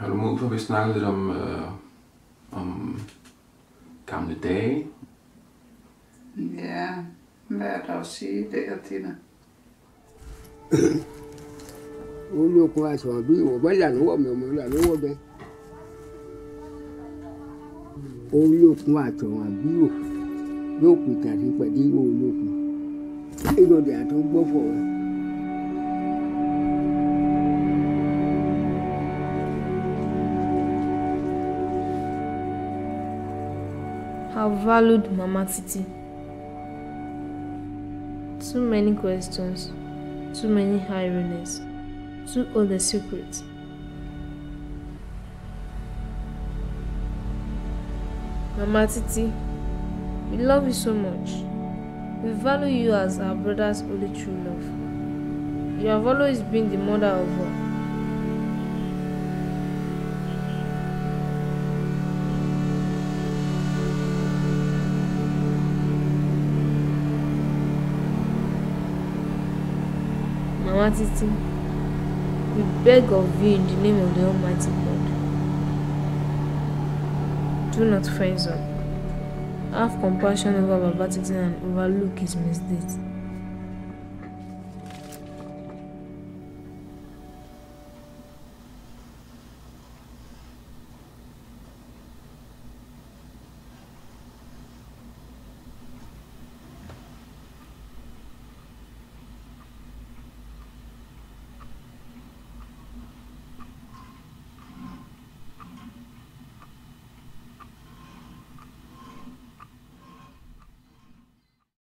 Har du mod på, at vi snakker lidt om gamle dage? Ja, hvad er der at sige der, Tina? Olókun aṣọ bí wọ́n bá là lọ́wọ́ mi ọmọ là lọ́wọ́ bẹ́ẹ̀. Olókun aṣọ bí wò yóò pè tàbí pẹ̀lú olókun. Ìrọ̀lẹ́ àti gbọ́fọ̀ rẹ̀. How valued Mama Titi. Too many questions, too many ironies, too all the secrets. Mama Titi, we love you so much. We value you as our brother's only true love. You have always been the mother of all. Mama Titi, we beg of you in the name of the Almighty God, do not friend zone. Have compassion over Baba Titi and overlook his misdeeds.